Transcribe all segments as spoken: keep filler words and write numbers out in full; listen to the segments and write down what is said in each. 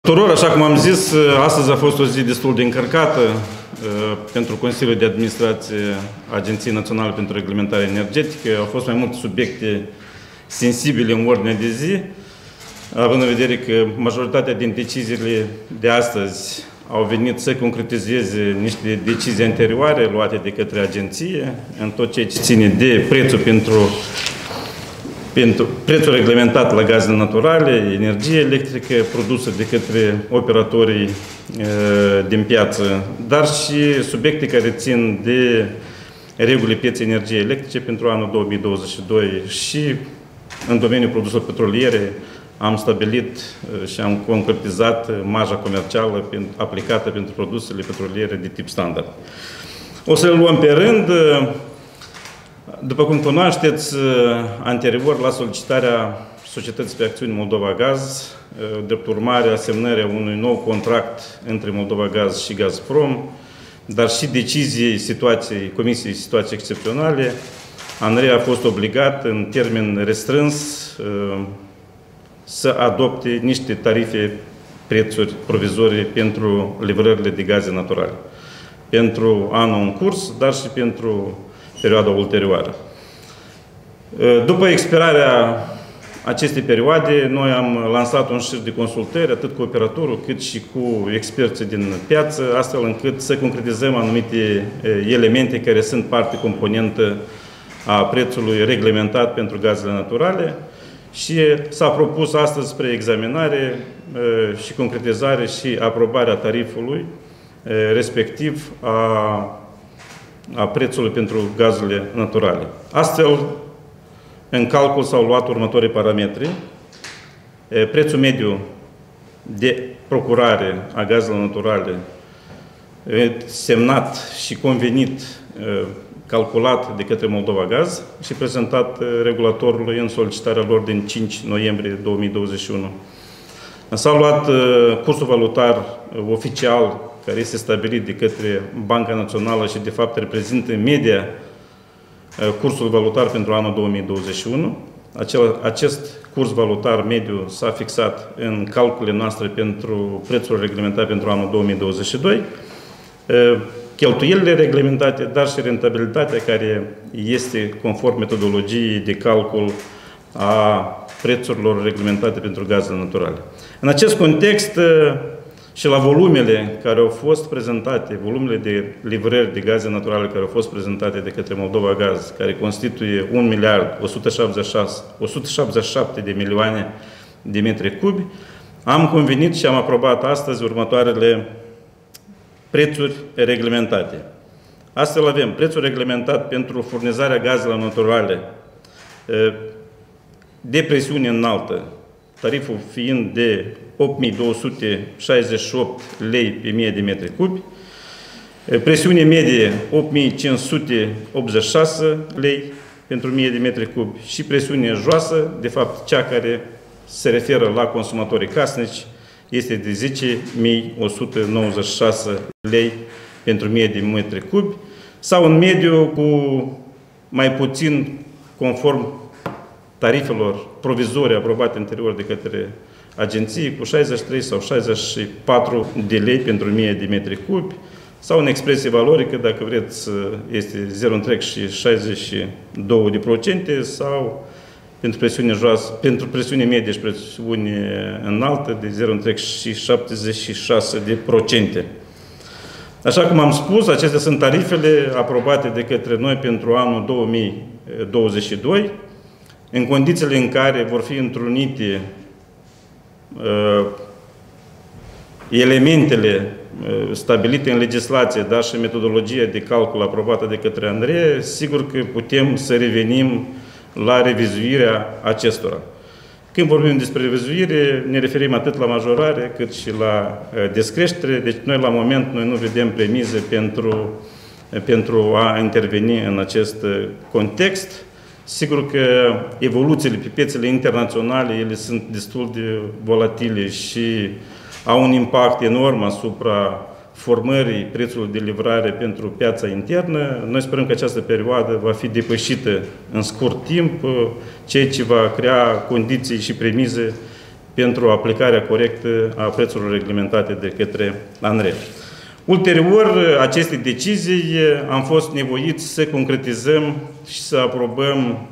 Tuturor, așa cum am zis, astăzi a fost o zi destul de încărcată pentru Consiliul de Administrație Agenției Naționale pentru Reglementare Energetică. Au fost mai multe subiecte sensibile în ordine de zi, având în vedere că majoritatea din deciziile de astăzi au venit să concretizeze niște decizii anterioare luate de către agenție, în tot ceea ce ține de prețul pentru Pentru prețul reglementat la gazele naturale, energie electrică produsă de către operatorii e, din piață, dar și subiecte care țin de regulile pieței energiei electrice pentru anul două mii douăzeci și doi și în domeniul produselor petroliere am stabilit și am concretizat marja comercială aplicată pentru produsele petroliere de tip standard. O să le luăm pe rând. După cum cunoașteți, anterior la solicitarea Societății pe Acțiuni Moldova Gaz, drept urmare a semnării unui nou contract între Moldova Gaz și Gazprom, dar și deciziei situației, Comisiei Situații Excepționale, ANRE a fost obligat în termen restrâns să adopte niște tarife, prețuri provizorii pentru livrările de gaze naturale. Pentru anul în curs, dar și pentru perioada ulterioară. După expirarea acestei perioade, noi am lansat un șir de consultări, atât cu operatorul, cât și cu experții din piață, astfel încât să concretizăm anumite elemente care sunt parte componentă a prețului reglementat pentru gazele naturale și s-a propus astăzi spre examinare și concretizare și aprobarea tarifului, respectiv a a prețului pentru gazele naturale. Astfel, în calcul s-au luat următorii parametri. Prețul mediu de procurare a gazelor naturale semnat și convenit, calculat de către Moldova Gaz și prezentat regulatorului în solicitarea lor din cinci noiembrie două mii douăzeci și unu. S-a luat cursul valutar oficial care este stabilit de către Banca Națională și de fapt reprezintă în media cursul valutar pentru anul două mii douăzeci și unu. Acel, acest curs valutar mediu s-a fixat în calculele noastre pentru prețul reglementat pentru anul două mii douăzeci și doi. Cheltuielile reglementate, dar și rentabilitatea care este conform metodologiei de calcul a prețurilor reglementate pentru gazele naturale. În acest context, și la volumele care au fost prezentate, volumele de livrări de gaze naturale care au fost prezentate de către Moldova Gaz, care constituie un miliard o sută șaptezeci și șapte de milioane de metri cubi, am convenit și am aprobat astăzi următoarele prețuri reglementate. Astfel avem prețul reglementat pentru furnizarea gazelor naturale de presiune înaltă, tariful fiind de opt mii două sute șaizeci și opt lei pe mie de metri cubi, presiune medie opt mii cinci sute optzeci și șase lei pentru mie de metri cubi și presiune joasă, de fapt cea care se referă la consumatorii casnici, este de zece mii o sută nouăzeci și șase lei pentru mie de metri cubi sau în mediu cu mai puțin conform tarifelor provizorii aprobate anterior de către agenții, cu șaizeci și trei sau șaizeci și patru de lei pentru mie de metri cubi, sau în expresie valorică, dacă vreți, este zero virgulă șaizeci și doi de procente, sau pentru presiune joasă, pentru presiune medie și presiune înaltă de zero virgulă șaptezeci și șase de procente. Așa cum am spus, acestea sunt tarifele aprobate de către noi pentru anul două mii douăzeci și doi, în condițiile în care vor fi întrunite uh, elementele uh, stabilite în legislație, dar și metodologia de calcul aprobată de către ANRE, sigur că putem să revenim la revizuirea acestora. Când vorbim despre revizuire, ne referim atât la majorare, cât și la uh, descreștere. Deci noi, la moment, noi nu vedem premize pentru, uh, pentru a interveni în acest uh, context. Sigur că evoluțiile pe piețele internaționale, ele sunt destul de volatile și au un impact enorm asupra formării prețului de livrare pentru piața internă. Noi sperăm că această perioadă va fi depășită în scurt timp, ceea ce va crea condiții și premize pentru aplicarea corectă a prețurilor reglementate de către ANRE. Ulterior acestei decizii am fost nevoiți să concretizăm și să aprobăm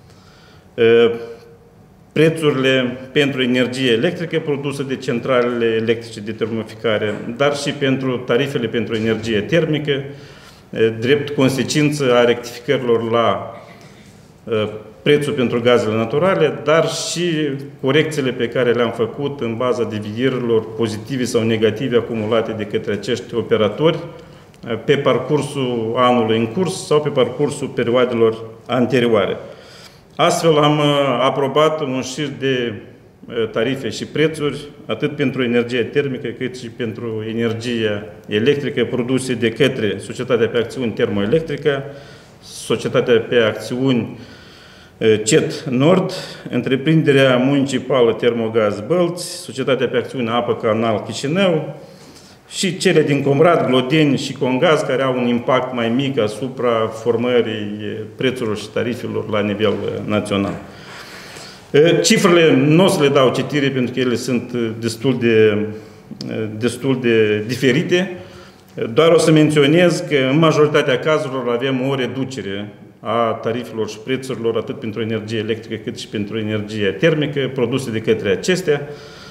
prețurile pentru energie electrică produsă de centralele electrice de termoficare, dar și pentru tarifele pentru energie termică, drept consecință a rectificărilor la prețul pentru gazele naturale, dar și corecțiile pe care le-am făcut în baza devierilor pozitive sau negative acumulate de către acești operatori pe parcursul anului în curs sau pe parcursul perioadelor anterioare. Astfel am aprobat un șir de tarife și prețuri, atât pentru energie termică, cât și pentru energie electrică produse de către Societatea pe Acțiuni Termoelectrică, Societatea pe Acțiuni C E T Nord, Întreprinderea Municipală Termogaz Bălți, Societatea pe Acțiuni Apă Canal Chișinău și cele din Comrat, Glodeni și Congaz, care au un impact mai mic asupra formării prețurilor și tarifelor la nivel național. Cifrele nu o să le dau citire pentru că ele sunt destul de, destul de diferite, doar o să menționez că în majoritatea cazurilor avem o reducere a tarifelor și prețurilor atât pentru energie electrică cât și pentru energie termică produse de către acestea.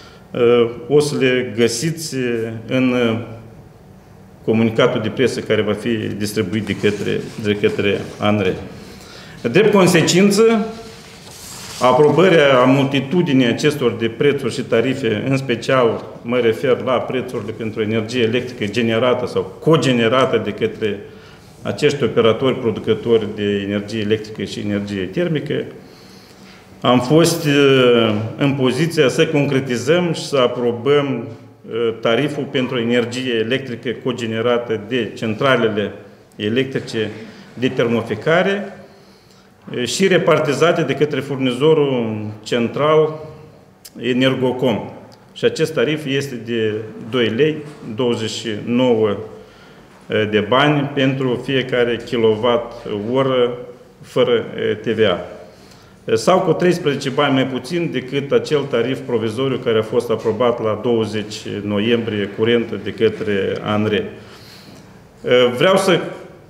O să le găsiți în comunicatul de presă care va fi distribuit de către, de către ANRE. Drept consecință, aprobarea a multitudinii acestor de prețuri și tarife, în special mă refer la prețurile pentru energie electrică generată sau cogenerată de către acești operatori producători de energie electrică și energie termică, am fost în poziția să concretizăm și să aprobăm tariful pentru energie electrică cogenerată de centralele electrice de termoficare și repartizate de către furnizorul central Energocom. Și acest tarif este de doi lei douăzeci și nouă de bani pentru fiecare kilowatt-oră fără T V A. Sau cu treisprezece bani mai puțin decât acel tarif provizoriu care a fost aprobat la douăzeci noiembrie curent de către ANRE. Vreau să,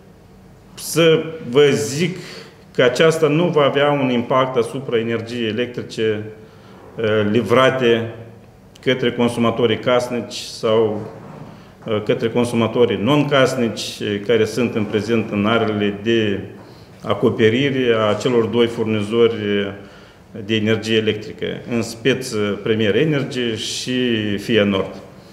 să vă zic că aceasta nu va avea un impact asupra energiei electrice livrate către consumatorii casnici sau către consumatorii non-casnici care sunt în prezent în arele de acoperire a celor doi furnizori de energie electrică, în speță Premier Energy și Fia Nord.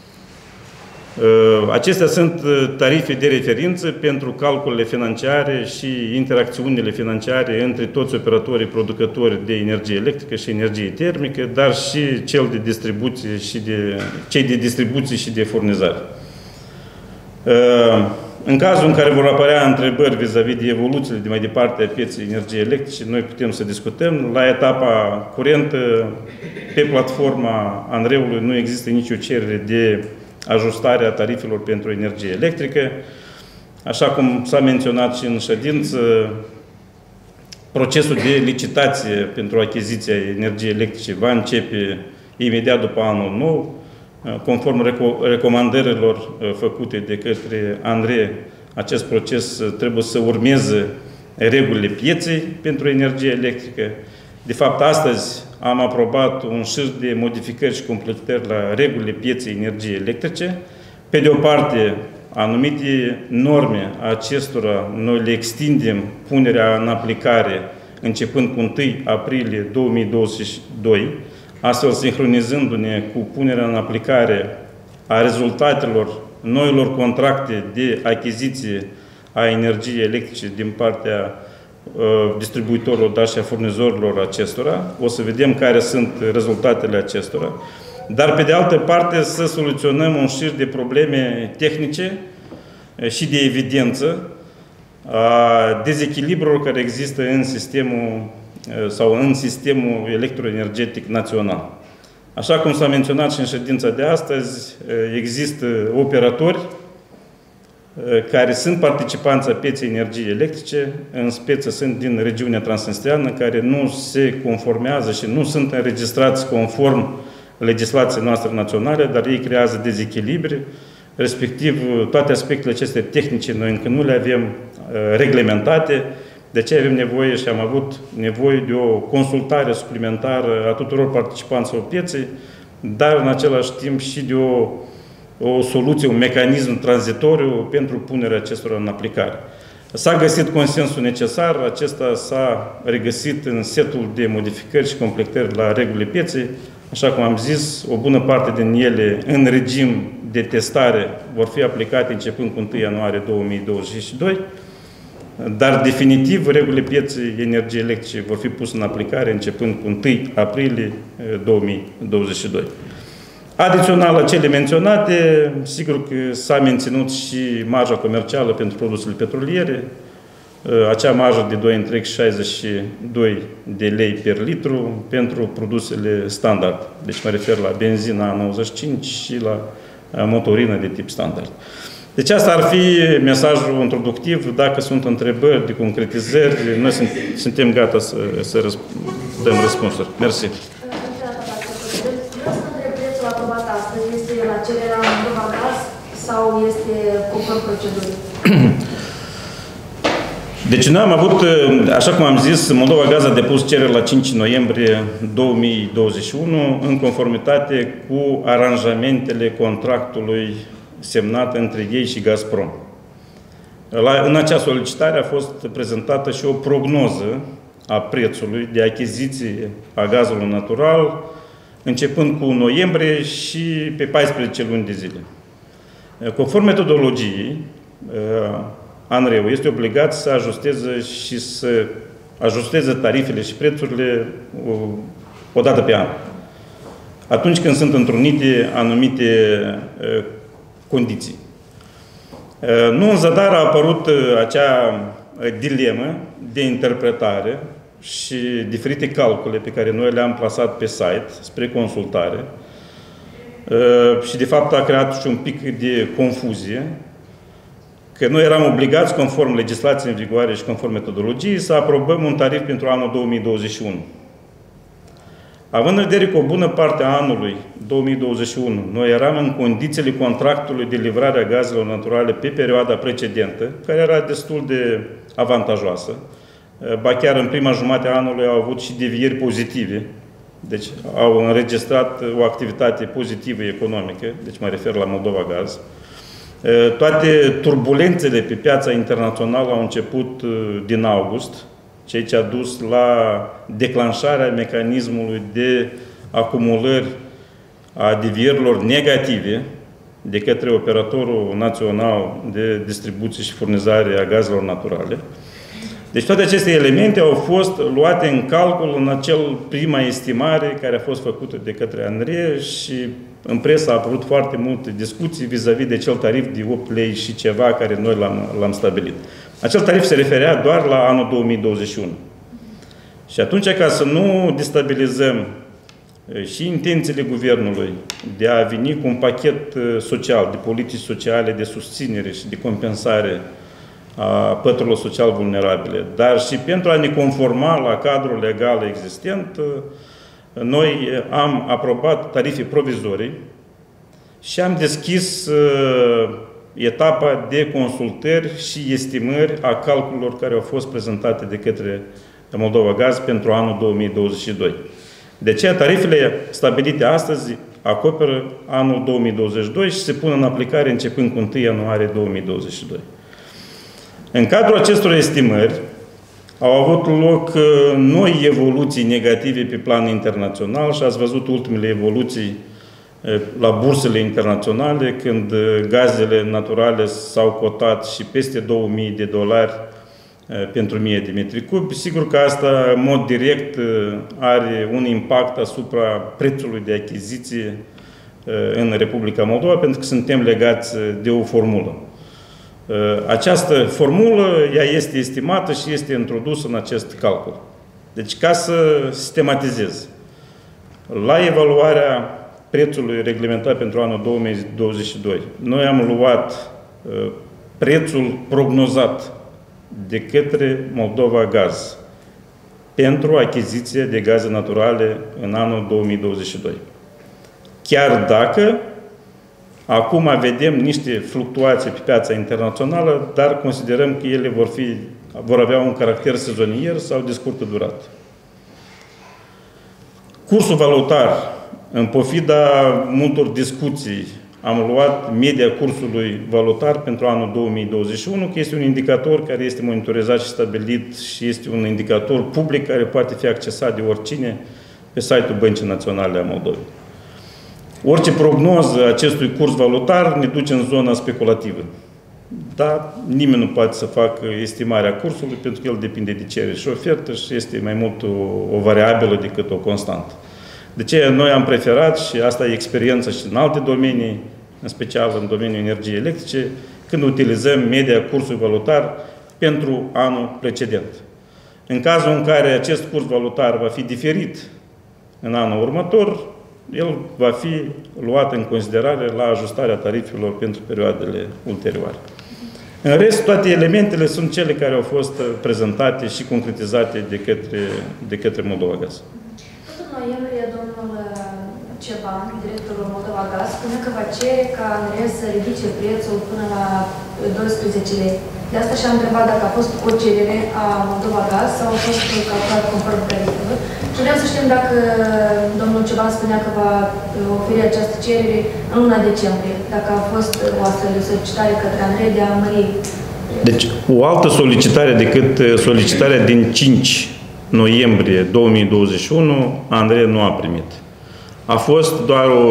Acestea sunt tarife de referință pentru calculele financiare și interacțiunile financiare între toți operatorii producători de energie electrică și energie termică, dar și cel de distribuție și de, cei de distribuție și de furnizare. În cazul în care vor apărea întrebări vis-a-vis de evoluțiile de mai departe a pieței energiei electrice, noi putem să discutăm. La etapa curentă, pe platforma ANRE-ului nu există nicio cerere de ajustare a tarifelor pentru energie electrică. Așa cum s-a menționat și în ședință, procesul de licitație pentru achiziția energiei electrice va începe imediat după anul nou. Conform recomandărilor făcute de către ANRE, acest proces trebuie să urmeze regulile pieței pentru energie electrică. De fapt, astăzi am aprobat un șir de modificări și completări la regulile pieței energiei electrice. Pe de o parte, anumite norme acestora noi le extindem punerea în aplicare începând cu întâi aprilie două mii douăzeci și doi, astfel sincronizându-ne cu punerea în aplicare a rezultatelor noilor contracte de achiziție a energiei electrice din partea uh, distribuitorilor, dar și a furnizorilor acestora. O să vedem care sunt rezultatele acestora. Dar, pe de altă parte, să soluționăm un șir de probleme tehnice și de evidență a dezechilibrurilor care există în sistemul sau în sistemul electroenergetic național. Așa cum s-a menționat și în ședința de astăzi, există operatori care sunt participanți a pieței energiei electrice, în speță sunt din regiunea transnistreană, care nu se conformează și nu sunt înregistrați conform legislației noastre naționale, dar ei creează dezechilibre, respectiv toate aspectele acestea tehnice noi încă nu le avem uh, reglementate, de aceea avem nevoie și am avut nevoie de o consultare suplimentară a tuturor participanților pieței, dar în același timp și de o, o soluție, un mecanism tranzitoriu pentru punerea acestora în aplicare. S-a găsit consensul necesar, acesta s-a regăsit în setul de modificări și completări la regulile pieței. Așa cum am zis, o bună parte din ele în regim de testare vor fi aplicate începând cu întâi ianuarie două mii douăzeci și doi, dar definitiv regulile pieței energiei electrice vor fi puse în aplicare începând cu întâi aprilie două mii douăzeci și doi. Adițional la cele menționate, sigur că s-a menținut și marja comercială pentru produsele petroliere, acea marjă de doi virgulă șaizeci și doi de lei per litru pentru produsele standard. Deci mă refer la benzina A nouăzeci și cinci și la motorină de tip standard. Deci asta ar fi mesajul introductiv. Dacă sunt întrebări de concretizări, noi suntem gata să, să răsp dăm răspunsuri. Mersi. Este la cererea Moldova Gaz sau este conform procedurii? Deci noi am avut, așa cum am zis, Moldova Gaz a depus cerere la cinci noiembrie două mii douăzeci și unu în conformitate cu aranjamentele contractului semnat între ei și Gazprom. La, în acea solicitare a fost prezentată și o prognoză a prețului de achiziție a gazului natural începând cu noiembrie și pe paisprezece luni de zile. Conform metodologiei, ANRE-ul este obligat să ajusteze și să ajusteze tarifele și prețurile o dată pe an, atunci când sunt întrunite anumite condiții. Nu în zadar a apărut acea dilemă de interpretare și diferite calcule pe care noi le-am plasat pe site spre consultare și de fapt a creat și un pic de confuzie, că noi eram obligați, conform legislației în vigoare și conform metodologiei, să aprobăm un tarif pentru anul două mii douăzeci și unu. Având în vedere că o bună parte a anului două mii douăzeci și unu noi eram în condițiile contractului de livrare a gazelor naturale pe perioada precedentă, care era destul de avantajoasă, ba chiar în prima jumătate a anului au avut și devieri pozitive, deci au înregistrat o activitate pozitivă economică, deci mă refer la Moldova Gaz. Toate turbulențele pe piața internațională au început din august, ceea ce a dus la declanșarea mecanismului de acumulări a devierilor negative de către operatorul național de distribuție și furnizare a gazelor naturale. Deci toate aceste elemente au fost luate în calcul în acel prima estimare care a fost făcută de către ANRE și în presă a apărut foarte multe discuții vis-a-vis de cel tarif de opt lei și ceva care noi l-am stabilit. Acel tarif se referea doar la anul două mii douăzeci și unu. Și atunci, ca să nu destabilizăm și intențiile Guvernului de a veni cu un pachet social, de politici sociale, de susținere și de compensare a păturilor social vulnerabile, dar și pentru a ne conforma la cadrul legal existent, noi am aprobat tarife provizorii și am deschis uh, etapa de consultări și estimări a calculelor care au fost prezentate de către Moldova Gaz pentru anul două mii douăzeci și doi. De aceea, tarifele stabilite astăzi acoperă anul două mii douăzeci și doi și se pun în aplicare începând cu întâi ianuarie două mii douăzeci și doi. În cadrul acestor estimări au avut loc noi evoluții negative pe plan internațional și ați văzut ultimele evoluții la bursele internaționale, când gazele naturale s-au cotat și peste două mii de dolari pentru o mie de metri cubi. Sigur că asta, în mod direct, are un impact asupra prețului de achiziție în Republica Moldova, pentru că suntem legați de o formulă. Această formulă, ea este estimată și este introdusă în acest calcul. Deci, ca să sistematizez, la evaluarea prețului reglementat pentru anul două mii douăzeci și doi, noi am luat prețul prognozat de către Moldova Gaz pentru achiziție de gaze naturale în anul două mii douăzeci și doi. chiar dacă acum vedem niște fluctuații pe piața internațională, dar considerăm că ele vor, fi, vor avea un caracter sezonier sau de scurtă durată. Cursul valutar, în pofida multor discuții, am luat media cursului valutar pentru anul două mii douăzeci și unu, că este un indicator care este monitorizat și stabilit și este un indicator public care poate fi accesat de oricine pe site-ul Băncii Naționale a Moldovei. Orice prognoză acestui curs valutar ne duce în zona speculativă. Dar nimeni nu poate să facă estimarea cursului pentru că el depinde de cerere și ofertă și este mai mult o, o variabilă decât o constantă. De ce noi am preferat, și asta e experiența și în alte domenii, în special în domeniul energiei electrice, când utilizăm media cursului valutar pentru anul precedent. În cazul în care acest curs valutar va fi diferit în anul următor, el va fi luat în considerare la ajustarea tarifelor pentru perioadele ulterioare. În rest, toate elementele sunt cele care au fost prezentate și concretizate de către, de către Moldova Gaz. În noiembrie, domnul Ceban, directorul Moldova Gaz, spune că va cere ca N R E S să ridice prețul până la doisprezece lei. De asta și-am întrebat dacă a fost o cerere a Moldova Gaz sau a fost calculat conform tarifelor. Și vreau să știm dacă domnul Ceban spunea că va oferi această cerere în luna decembrie, dacă a fost o astfel de solicitare către N R E de a mări. Deci, o altă solicitare decât solicitarea din cinci noiembrie două mii douăzeci și unu, N R E nu a primit. A fost doar o,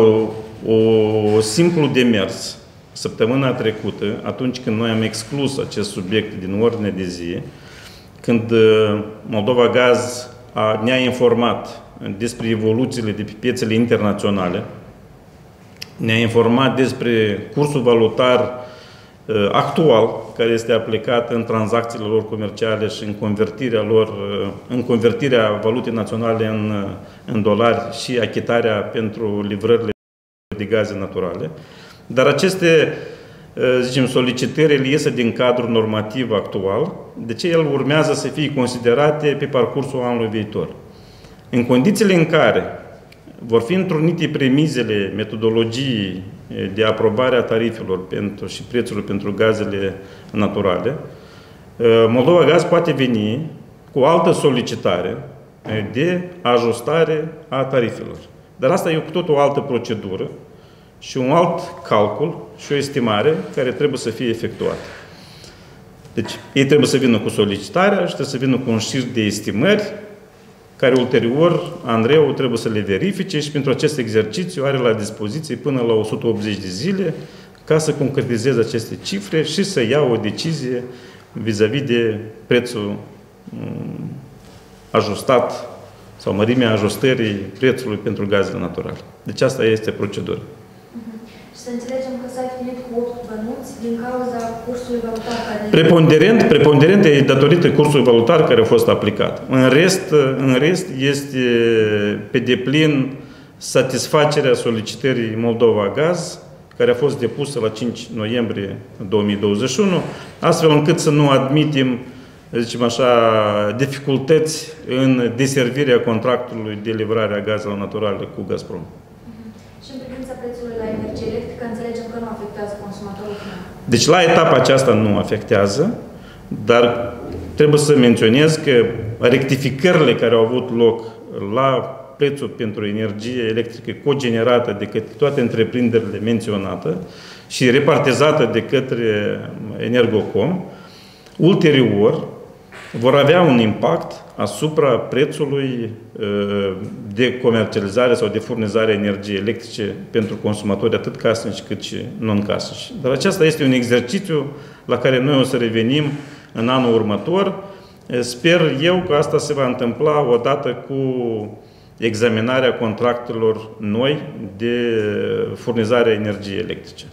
o simplu demers săptămâna trecută, atunci când noi am exclus acest subiect din ordine de zi, când Moldova Gaz ne-a informat despre evoluțiile de pe piețele internaționale, ne-a informat despre cursul valutar actual, care este aplicat în tranzacțiile lor comerciale și în convertirea lor, în convertirea valutei naționale în, în dolari și achitarea pentru livrările de gaze naturale. Dar aceste, zicem, solicitări iese din cadrul normativ actual, de ce el urmează să fie considerate pe parcursul anului viitor. În condițiile în care vor fi întrunite premizele metodologiei de aprobare a tarifelor pentru, și prețurilor pentru gazele naturale, Moldova Gaz poate veni cu o altă solicitare de ajustare a tarifelor. Dar asta e cu tot o altă procedură și un alt calcul și o estimare care trebuie să fie efectuată. Deci, ei trebuie să vină cu solicitarea și trebuie să vină cu un șir de estimări care ulterior N R E-ul trebuie să le verifice și pentru acest exercițiu are la dispoziție până la o sută optzeci de zile ca să concretizeze aceste cifre și să ia o decizie vis-a-vis de prețul um, ajustat sau mărimea ajustării prețului pentru gazele naturale. Deci asta este procedura. Și să înțelegem că s-a finit cu opt bănuți din cauza cursului valutar care... Preponderent, preponderent e datorită cursului valutar care a fost aplicat. În rest, în rest este pe deplin satisfacerea solicitării Moldova Gaz, care a fost depusă la cinci noiembrie două mii douăzeci și unu, astfel încât să nu admitem, zicem așa, dificultăți în deservirea contractului de livrare a gazelor naturale cu Gazprom. Și în privința prețului la energie electrică, înțelegem că nu afectează consumatorul final. Deci la etapa aceasta nu afectează, dar trebuie să menționez că rectificările care au avut loc la prețul pentru energie electrică cogenerată de către toate întreprinderile menționate și repartizată de către Energocom, ulterior vor avea un impact asupra prețului de comercializare sau de furnizare a energiei electrice pentru consumatori atât casnici cât și non-casnici. Dar acesta este un exercițiu la care noi o să revenim în anul următor. Sper eu că asta se va întâmpla odată cu examinarea contractelor noi de furnizare a energiei electrice.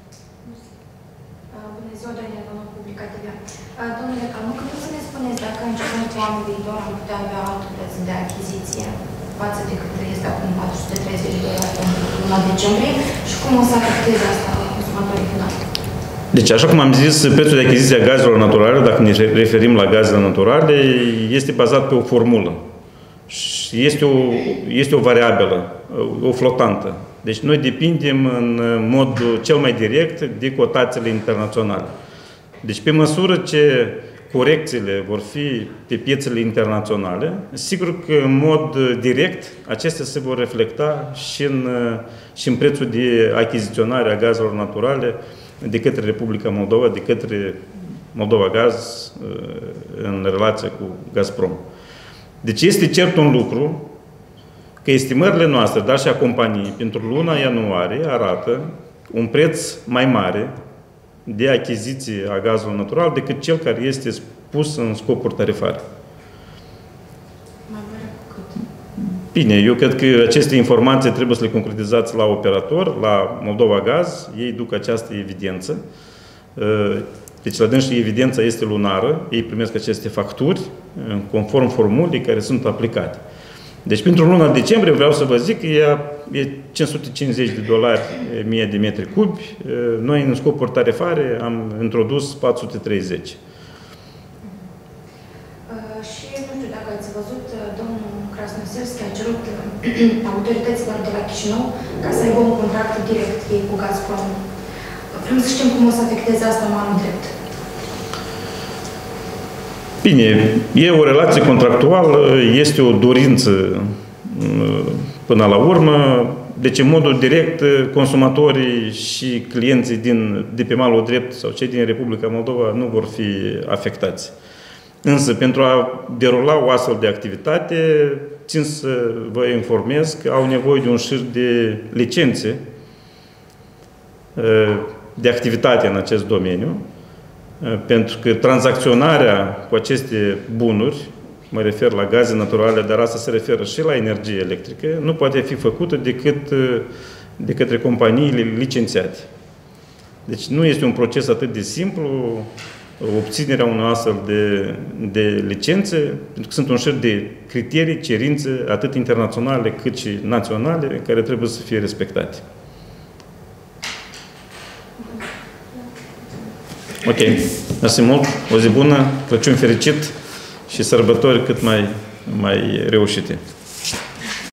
Bună ziua, doamne, domnul Publica T V. Domnule Canu, că să ne spuneți dacă începând cu anul viitor am putea avea alt preț de achiziție față de cât este acum patru sute treizeci de dolari pentru luna decembrie și cum o să afecteze asta consumatorii finali? Deci, așa cum am zis, prețul de achiziție a gazelor naturale, dacă ne referim la gazele naturale, este bazat pe o formulă. Și este o, este o variabilă, o flotantă. Deci noi depindem în mod cel mai direct de cotațiile internaționale. Deci pe măsură ce corecțiile vor fi pe piețele internaționale, sigur că în mod direct acestea se vor reflecta și în, și în prețul de achiziționare a gazelor naturale de către Republica Moldova, de către Moldova Gaz în relația cu Gazprom. Deci este cert un lucru că estimările noastre, dar și a companiei, pentru luna ianuarie arată un preț mai mare de achiziție a gazului natural decât cel care este pus în scopuri tarifare. Mai mare cu cât? Bine, eu cred că aceste informații trebuie să le concretizați la operator, la Moldova Gaz, ei duc această evidență. Deci la dâns și evidența este lunară, ei primesc aceste facturi conform formulei care sunt aplicate. Deci pentru luna decembrie vreau să vă zic că e cinci sute cincizeci de dolari mie de metri cubi. Noi în scopuri tarifare am introdus patru sute treizeci. Și nu știu dacă ați văzut, domnul Krasnoselski a cerut autorităților de la Chișinău ca să aibă un contract direct ei cu Gazprom. Vrem să știm cum o să afecteze asta în anul drept. Bine, e o relație contractuală, este o dorință până la urmă, deci în modul direct consumatorii și clienții din, de pe malul drept sau cei din Republica Moldova nu vor fi afectați. Însă, pentru a derula o astfel de activitate, țin să vă informez că au nevoie de un șir de licențe de activitate în acest domeniu, pentru că tranzacționarea cu aceste bunuri, mă refer la gaze naturale, dar asta se referă și la energie electrică, nu poate fi făcută decât de către companiile licențiate. Deci nu este un proces atât de simplu obținerea unui astfel de, de licențe, pentru că sunt un șir de criterii, cerințe, atât internaționale cât și naționale, care trebuie să fie respectate. Ok. Mersi mult. O zi bună, Crăciun fericit și sărbători cât mai, mai reușite.